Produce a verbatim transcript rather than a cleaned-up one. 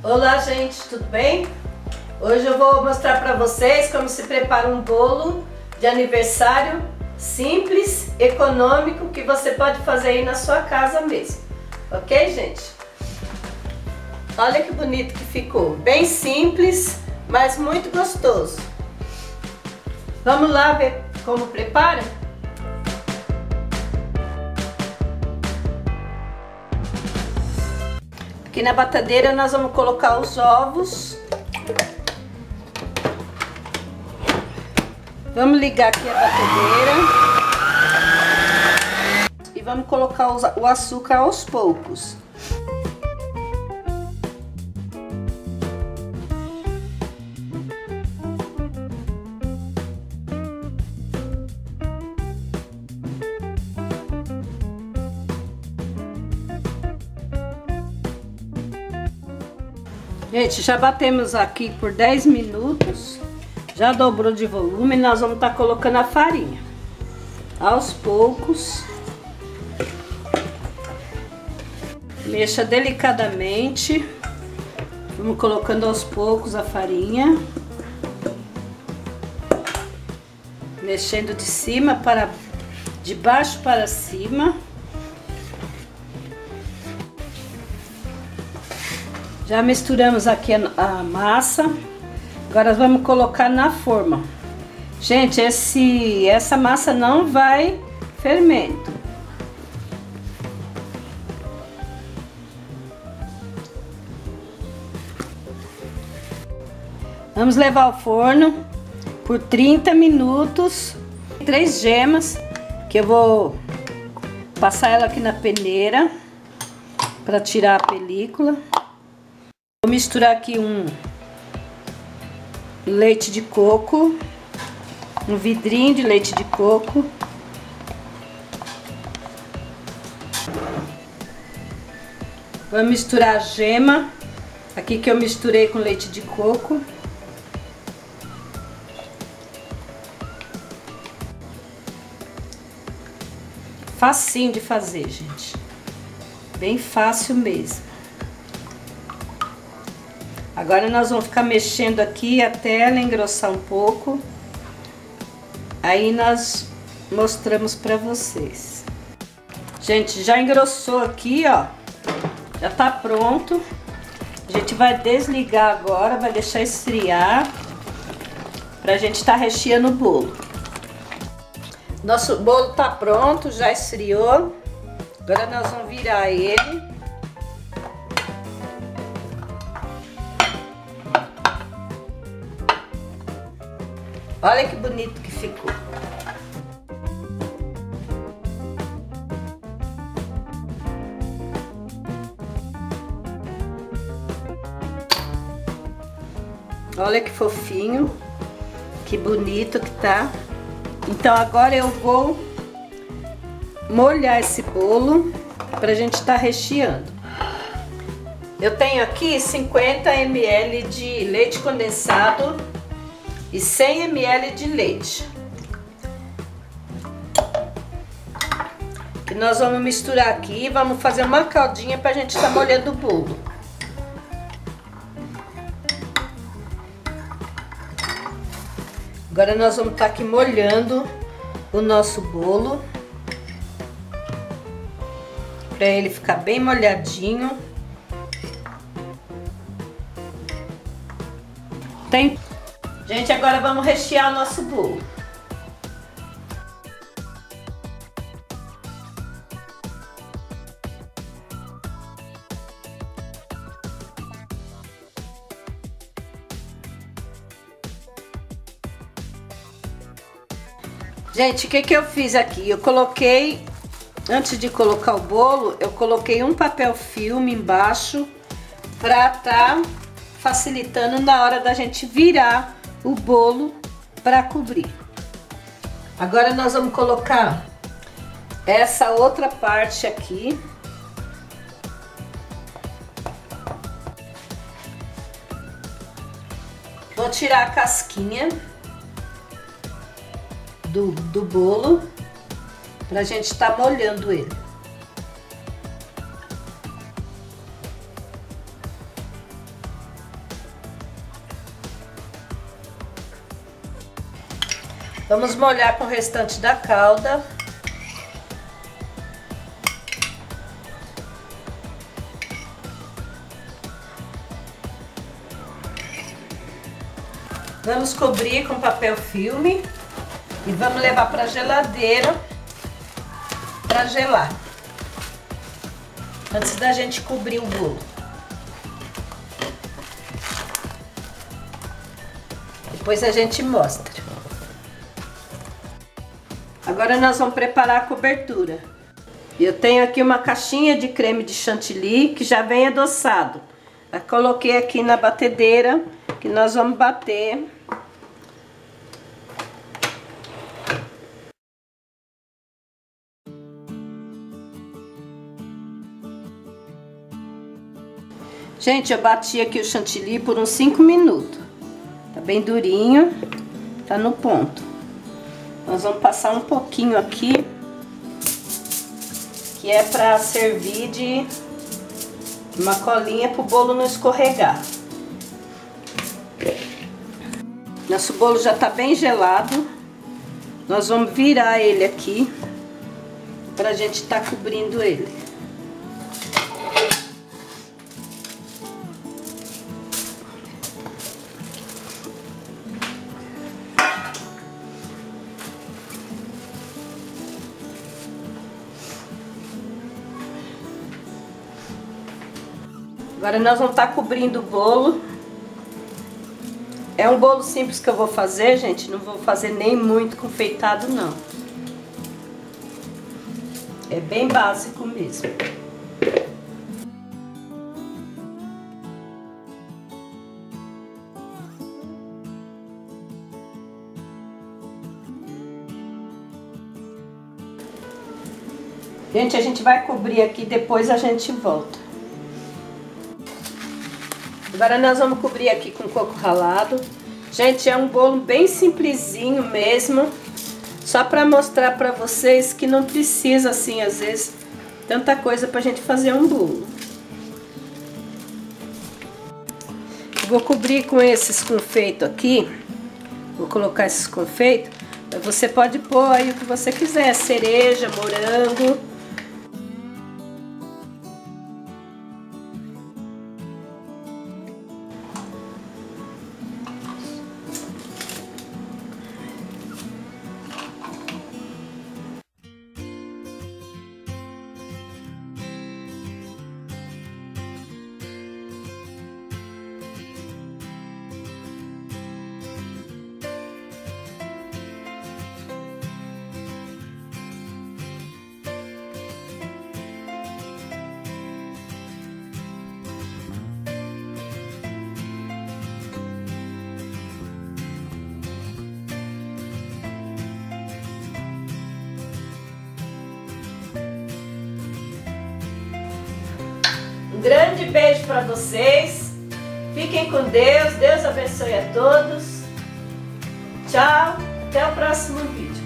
Olá gente, tudo bem? Hoje eu vou mostrar para vocês como se prepara um bolo de aniversário simples, econômico, que você pode fazer aí na sua casa mesmo. Ok, gente? Olha que bonito que ficou, bem simples, mas muito gostoso. Vamos lá ver como prepara? Aqui na batadeira nós vamos colocar os ovos. Vamos ligar aqui a batedeira. E vamos colocar o açúcar aos poucos. Gente, já batemos aqui por dez minutos, já dobrou de volume, nós vamos estar colocando a farinha aos poucos. Mexa delicadamente, vamos colocando aos poucos a farinha, mexendo de cima para de baixo para cima. Já misturamos aqui a, a massa, agora vamos colocar na forma. Gente, esse, essa massa não vai fermento. Vamos levar ao forno por trinta minutos. Três gemas, que eu vou passar ela aqui na peneira para tirar a película. Vou misturar aqui um leite de coco, um vidrinho de leite de coco. Vou misturar a gema, aqui que eu misturei com leite de coco. Facinho de fazer, gente. Bem fácil mesmo. Agora nós vamos ficar mexendo aqui até ela engrossar um pouco. Aí nós mostramos pra vocês. Gente, já engrossou aqui, ó. Já tá pronto. A gente vai desligar agora, vai deixar esfriar pra gente tá recheando o bolo. Nosso bolo tá pronto, já esfriou. Agora nós vamos virar ele. Olha que bonito que ficou. Olha que fofinho, que bonito que tá. Então agora eu vou molhar esse bolo pra gente estar recheando. Eu tenho aqui cinquenta mililitros de leite condensado e cem mililitros de leite. Que nós vamos misturar aqui e vamos fazer uma caldinha pra gente estar molhando o bolo. Agora nós vamos estar aqui molhando o nosso bolo para ele ficar bem molhadinho. Tem Gente, agora vamos rechear o nosso bolo. Gente, o que que eu fiz aqui? Eu coloquei, antes de colocar o bolo, eu coloquei um papel filme embaixo para tá facilitando na hora da gente virar o bolo para cobrir. Agora nós vamos colocar essa outra parte aqui. Vou tirar a casquinha do, do bolo pra gente estar molhando ele. Vamos molhar com o restante da calda. Vamos cobrir com papel filme e vamos levar para a geladeira para gelar, antes da gente cobrir o bolo. Depois a gente mostra. Agora nós vamos preparar a cobertura. Eu tenho aqui uma caixinha de creme de chantilly que já vem adoçado. Eu coloquei aqui na batedeira que nós vamos bater. Gente, eu bati aqui o chantilly por uns cinco minutos. Tá bem durinho, tá no ponto. Nós vamos passar um pouquinho aqui, que é para servir de uma colinha para o bolo não escorregar. Nosso bolo já tá bem gelado. Nós vamos virar ele aqui pra gente tá cobrindo ele. Agora nós vamos estar cobrindo o bolo. É um bolo simples que eu vou fazer, gente. Não vou fazer nem muito confeitado, não. É bem básico mesmo. Gente, a gente vai cobrir aqui, depois a gente volta. Agora nós vamos cobrir aqui com coco ralado. Gente, é um bolo bem simplesinho mesmo. Só para mostrar para vocês que não precisa, assim, às vezes, tanta coisa pra gente fazer um bolo. Vou cobrir com esses confeitos aqui. Vou colocar esses confeitos. Você pode pôr aí o que você quiser, cereja, morango. Um grande beijo para vocês. Fiquem com Deus. Deus abençoe a todos. Tchau. Até o próximo vídeo.